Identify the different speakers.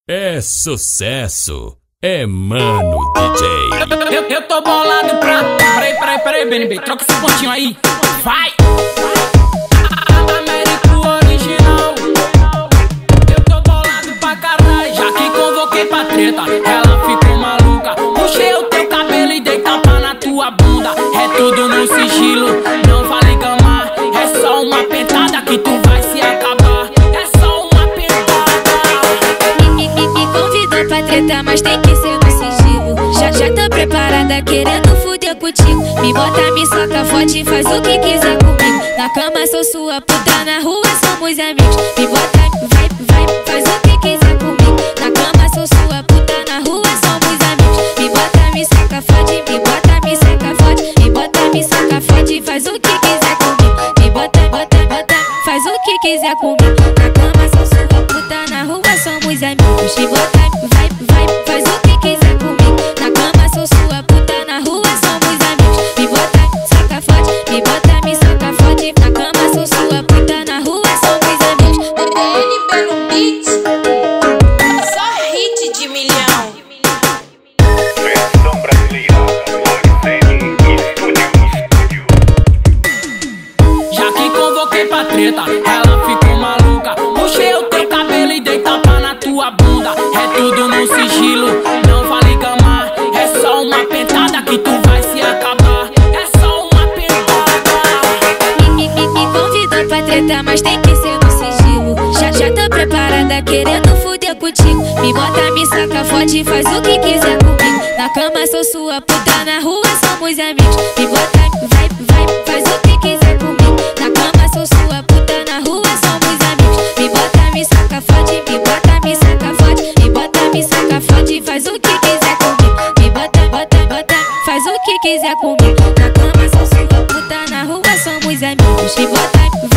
Speaker 1: É sucesso, é Mano DJ.
Speaker 2: Eu tô bolado pra... Peraí, BNB, troca esse pontinho aí. Vai! Américo original. Eu tô bolado pra caralho, já que convoquei pra treta. Ela ficou maluca, puxei o teu cabelo e dei tapa na tua bunda. É tudo no sigilo, não vale gamar. É só uma pentada que tu vai se acabar. É só uma pentada.
Speaker 3: Me convidou pra treta, mas tem que ser no sigilo. Já tô preparada, querendo fuder contigo. Me bota, me soca forte, faz o que quiser comigo. Na cama sou sua puta, na rua somos amigos. Me bota, vai, faz o que quiser comigo. Na cama sou sua puta, na rua somos amigos. Me bota, me soca forte, me bota, me soca forte. Me bota, me soca forte, faz o que quiser comigo. Me bota, faz o que quiser comigo. Na cama sou sua puta, na rua somos amigos. Me bota, vai, faz o que quiser comigo. Na cama sou sua puta, na rua somos amigos. Me bota, soca forte, me bota, me soca forte. Na cama sou sua puta, na rua somos amigos.
Speaker 4: BNB no beat, só hit de milhão.
Speaker 5: Versão brasileira, Lorenzen Studios.
Speaker 2: Já que convoquei pra treta, ela ficou maluca. Puxei o teu cabelo e dei tapa na tua bunda. É tudo no sigilo, não vale gamar. É só uma pentada que tu vai se acabar. É só uma pentada.
Speaker 3: Me convidou pra treta, mas tem que ser no sigilo. Já tô preparada, querendo fuder contigo. Me bota, me soca forte, faz o que quiser comigo. Na cama sou sua puta, na rua somos amigos. Me bota, vai, faz o que quiser comigo. Na cama sou sua puta, na rua somos amigos. Me bota, me soca forte, me bota, me soca forte. Me bota, me soca forte, faz o que quiser comigo. Me bota, faz o que quiser comigo. Na cama sou sua puta, na rua somos amigos. Me bota,